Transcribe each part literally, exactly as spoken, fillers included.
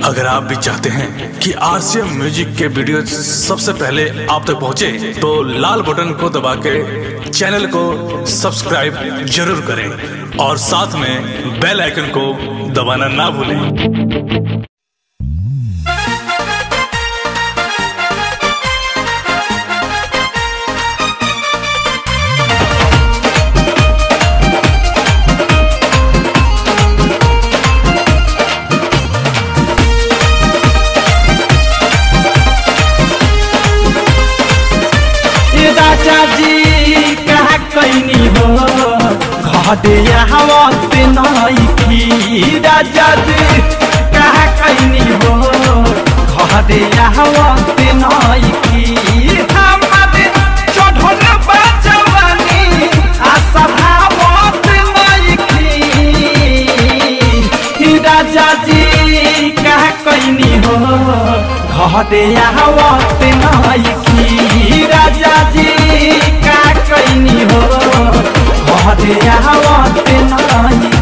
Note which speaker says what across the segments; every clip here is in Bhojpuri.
Speaker 1: अगर आप भी चाहते हैं कि आरसीएम म्यूजिक के वीडियो सबसे पहले आप तक पहुंचे, तो लाल बटन को दबा के चैनल को सब्सक्राइब जरूर करें और साथ में बेल आइकन को दबाना ना भूलें।
Speaker 2: राजा जी कहा कैनी हो घरे आवत नइखी। राजा जी कहा कैनी हो घरे आवत नइखी। हमारे चढ़ल बा जवानी आशा भावत नइखी। राजा जी कहा कैनी हो घरे आवत नइखी। राजा जी का कैनी हो घरे आवत नइखी।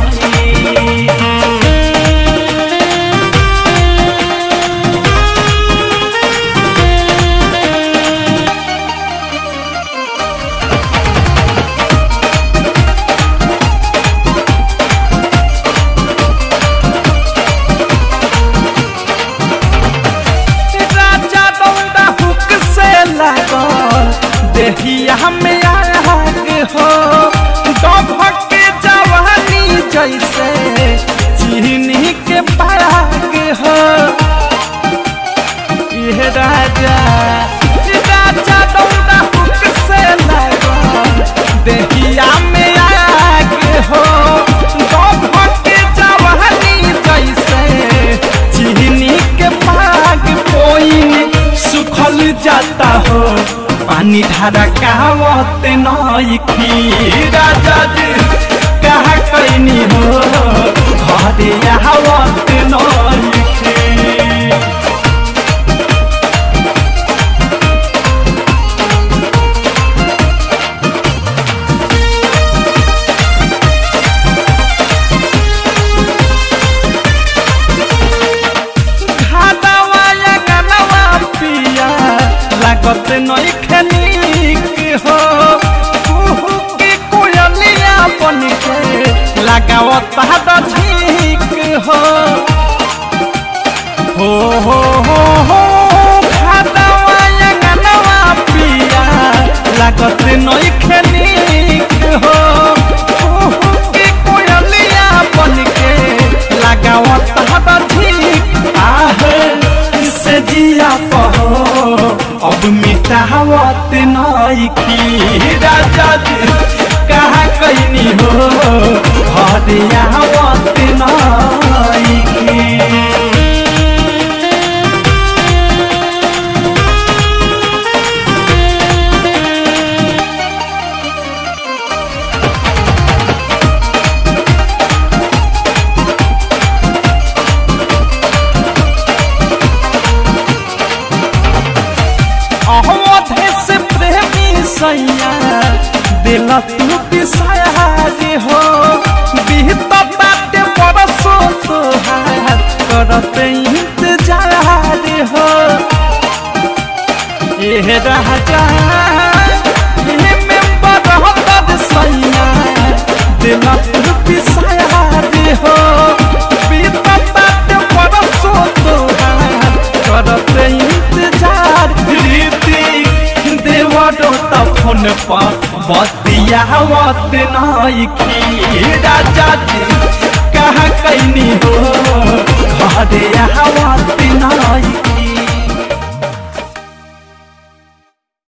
Speaker 2: देहिया में आग हो डबक जवानी जैसे चीनी के पाग हो। ये राजा राजा दौड़ा हुक से लगा देहिया में आग हो डबक जवानी जैसे चीनी के पाग। कोई सुखल जाता हो पानी धारा कहवत नइखी। राजा जी कहा कैनी हो घरे आवत नइखी। घाटवा या गनवा पिया लागत नइखे हो। कुहू के कोयलिया बन के लगावत ठीक हो। हो हो हो हो घाटवा या गनवा पिया लागत नइखे नीक हो। कुहू के कोयलिया बन के लगावत ठीक। आहे से जिया पहो अब मिटावत नइखी। राजा जी कहा कैनी हो घरे आवत नइखी। से प्रेमी सैया दिल तू बिसारी हो। बीतत बरसो तोहार करत इंतजार हो। ये राजा ये मेंबर होत सैया दिल तू बिसारी हो। बीतत बरसो तोहार करत इंतजार। देवरो त फोन पर बतियावत नइखी। राजा जी कहा कैनी हो घरे आवत नइखी।